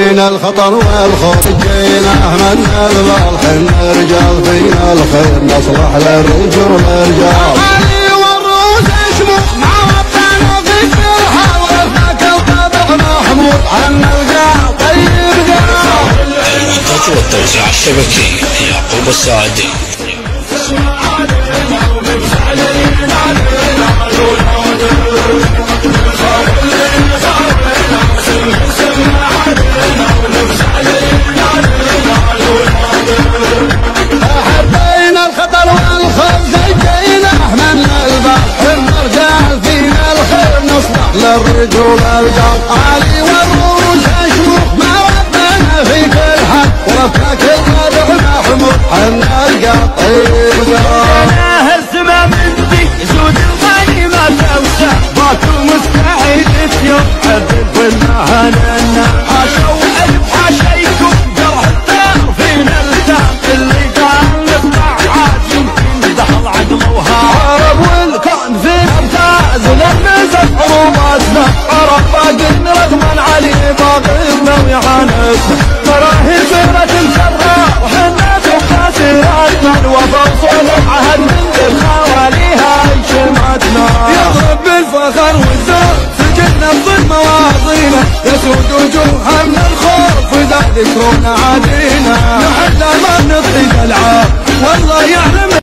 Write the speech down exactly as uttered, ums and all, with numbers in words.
حبينا الخطر والخوف جينا من البال حنا رجال فينا الخير نصلح للرجل والرجال علي والروس يشمخ مع ربنا في كل حال وفاك الطبع محمود عنا القاع طيب قاع. الإعداد والتوزيع الشبكي يعقوب السعدي. حبينا الخطر والخوف زجينا من البحر الرجال فينا الخير نصلح للرجل والرجال علي والروس اشمخ مع ربنا في كل حال ورفعك الطبع محمود حنا القاع طيب قاع. الزمان مني زود الغنيمة توسع باكو مستعد يوم عدل والمهننا حاشا وألف حاشيكم جرح الدار فينا التام اللي كان نطلع عاد يمكن دخل عقله وهارب والكون في امتاز لمست حروباتنا عرف باقي رغما عليه باغينا ويعاندنا مراهي سيرة مسرة وحنا تبقى الوفا وصول عهد من الخواليها شمعتنا يضرب بالفخر والزور سجلنا بظل مواضينا يسود وجوهها من الخوف واذا ذكرنا عادينا نحن ما نطيق العاب والله يعلم